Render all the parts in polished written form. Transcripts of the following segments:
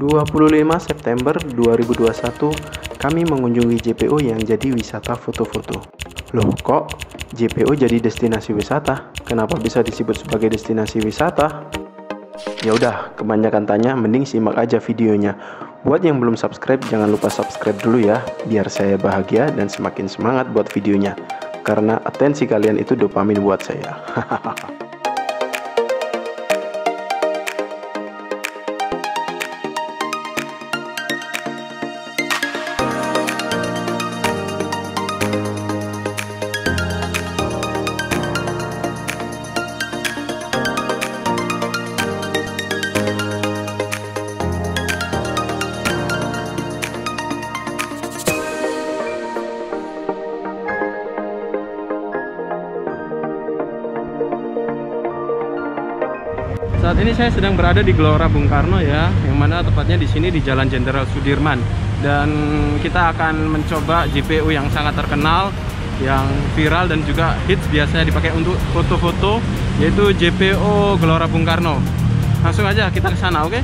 25 September 2021, kami mengunjungi JPO yang jadi wisata foto-foto. Loh, kok JPO jadi destinasi wisata? Kenapa bisa disebut sebagai destinasi wisata? Ya udah, kebanyakan tanya, mending simak aja videonya. Buat yang belum subscribe, jangan lupa subscribe dulu ya, biar saya bahagia dan semakin semangat buat videonya. Karena atensi kalian itu dopamin buat saya. Saat ini saya sedang berada di Gelora Bung Karno ya, yang mana tepatnya di sini di Jalan Jenderal Sudirman. Dan kita akan mencoba JPO yang sangat terkenal, yang viral dan juga hits biasanya dipakai untuk foto-foto, yaitu JPO Gelora Bung Karno. Langsung aja kita ke sana, oke?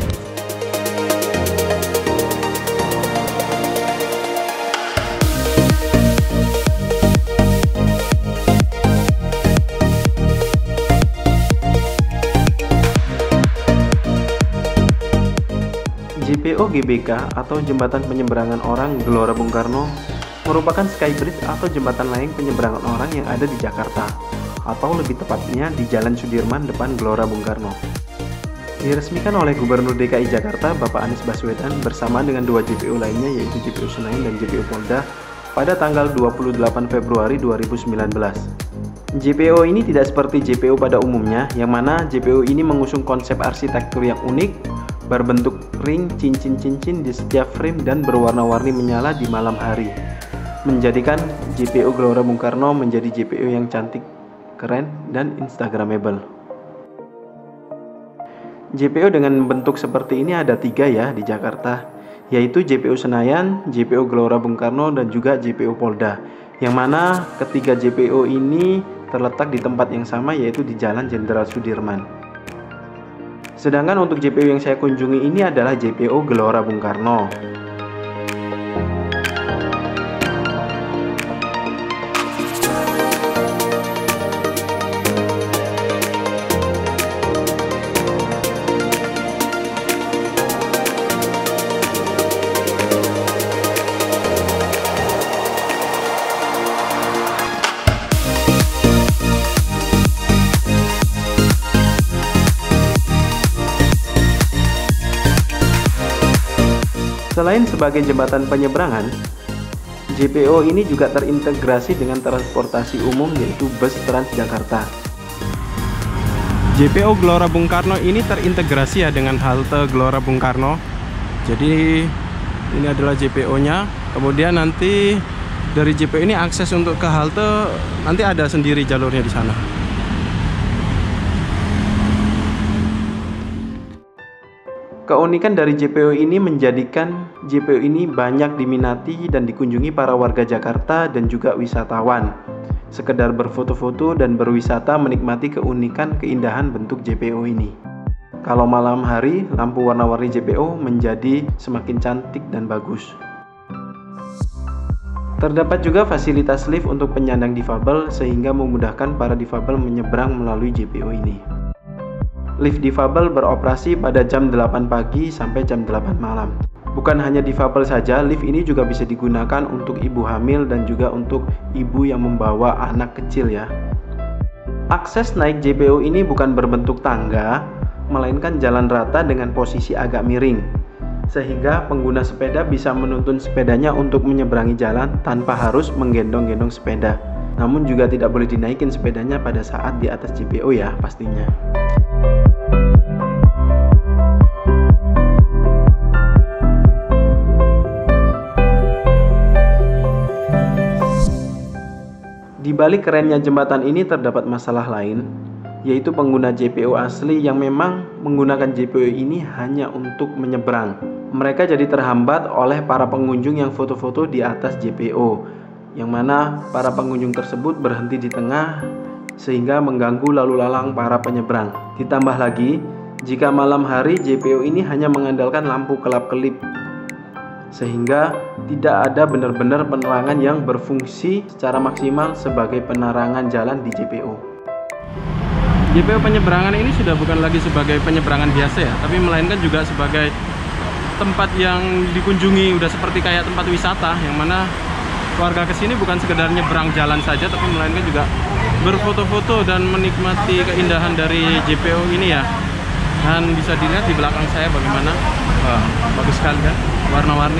JPO GBK atau Jembatan Penyeberangan Orang Gelora Bung Karno merupakan skybridge atau jembatan layang penyeberangan orang yang ada di Jakarta, atau lebih tepatnya di Jalan Sudirman depan Gelora Bung Karno. Diresmikan oleh Gubernur DKI Jakarta Bapak Anies Baswedan bersama dengan dua JPO lainnya, yaitu JPO Senayan dan JPO Polda pada tanggal 28 Februari 2019. JPO ini tidak seperti JPO pada umumnya, yang mana JPO ini mengusung konsep arsitektur yang unik, berbentuk ring cincin-cincin di setiap frame dan berwarna-warni menyala di malam hari, menjadikan JPO Gelora Bung Karno menjadi JPO yang cantik, keren, dan instagramable. JPO dengan bentuk seperti ini ada 3 ya di Jakarta, yaitu JPO Senayan, JPO Gelora Bung Karno, dan juga JPO Polda, yang mana ketiga JPO ini terletak di tempat yang sama, yaitu di Jalan Jenderal Sudirman. Sedangkan untuk JPO yang saya kunjungi ini adalah JPO Gelora Bung Karno. Selain sebagai jembatan penyeberangan, JPO ini juga terintegrasi dengan transportasi umum, yaitu bus Transjakarta. JPO Gelora Bung Karno ini terintegrasi ya dengan halte Gelora Bung Karno. Jadi ini adalah JPO-nya. Kemudian nanti dari JPO ini akses untuk ke halte nanti ada sendiri jalurnya di sana. Keunikan dari JPO ini menjadikan JPO ini banyak diminati dan dikunjungi para warga Jakarta dan juga wisatawan. Sekedar berfoto-foto dan berwisata menikmati keunikan keindahan bentuk JPO ini. Kalau malam hari, lampu warna-warni JPO menjadi semakin cantik dan bagus. Terdapat juga fasilitas lift untuk penyandang difabel sehingga memudahkan para difabel menyeberang melalui JPO ini. Lift difabel beroperasi pada jam 8 pagi sampai jam 8 malam. Bukan hanya difabel saja, lift ini juga bisa digunakan untuk ibu hamil dan juga untuk ibu yang membawa anak kecil ya. Akses naik JPO ini bukan berbentuk tangga, melainkan jalan rata dengan posisi agak miring, sehingga pengguna sepeda bisa menuntun sepedanya untuk menyeberangi jalan tanpa harus menggendong-gendong sepeda. Namun juga tidak boleh dinaikin sepedanya pada saat di atas JPO ya pastinya. Di balik kerennya jembatan ini terdapat masalah lain, yaitu pengguna JPO asli yang memang menggunakan JPO ini hanya untuk menyeberang. Mereka jadi terhambat oleh para pengunjung yang foto-foto di atas JPO, yang mana para pengunjung tersebut berhenti di tengah sehingga mengganggu lalu lalang para penyeberang. Ditambah lagi, Jika malam hari, JPO ini hanya mengandalkan lampu kelap-kelip, sehingga tidak ada benar-benar penerangan yang berfungsi secara maksimal sebagai penerangan jalan di JPO. JPO penyeberangan ini sudah bukan lagi sebagai penyeberangan biasa ya, tapi melainkan juga sebagai tempat yang dikunjungi, udah seperti kayak tempat wisata, yang mana warga kesini bukan sekedar nyebrang jalan saja, tapi melainkan juga berfoto-foto dan menikmati keindahan dari JPO ini ya. Dan bisa dilihat di belakang saya bagaimana, bagus sekali kan, warna-warni.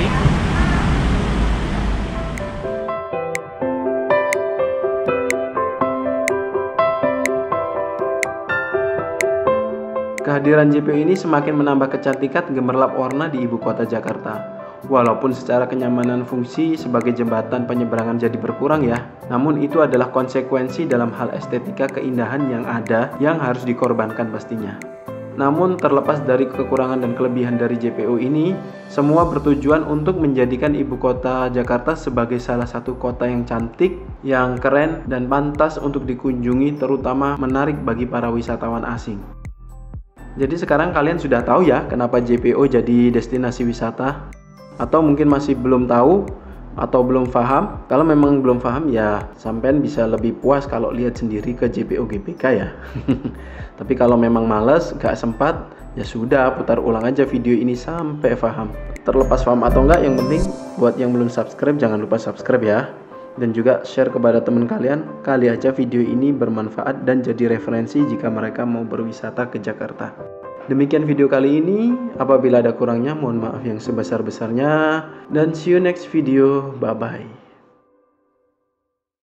Kehadiran JPO ini semakin menambah kecantikan gemerlap warna di ibu kota Jakarta. Walaupun secara kenyamanan fungsi sebagai jembatan penyeberangan jadi berkurang ya, namun itu adalah konsekuensi dalam hal estetika keindahan yang ada yang harus dikorbankan pastinya. Namun terlepas dari kekurangan dan kelebihan dari JPO ini, semua bertujuan untuk menjadikan ibu kota Jakarta sebagai salah satu kota yang cantik, yang keren, dan pantas untuk dikunjungi, terutama menarik bagi para wisatawan asing. Jadi sekarang kalian sudah tahu ya kenapa JPO jadi destinasi wisata? Atau mungkin masih belum tahu atau belum paham? Kalau memang belum paham ya sampean bisa lebih puas kalau lihat sendiri ke JPO GBK ya. Tapi kalau memang males, gak sempat, ya sudah putar ulang aja video ini sampai paham. Terlepas paham atau enggak, yang penting buat yang belum subscribe jangan lupa subscribe ya. Dan juga share kepada teman kalian, kali aja video ini bermanfaat dan jadi referensi jika mereka mau berwisata ke Jakarta. Demikian video kali ini, apabila ada kurangnya mohon maaf yang sebesar-besarnya, dan see you next video, bye-bye.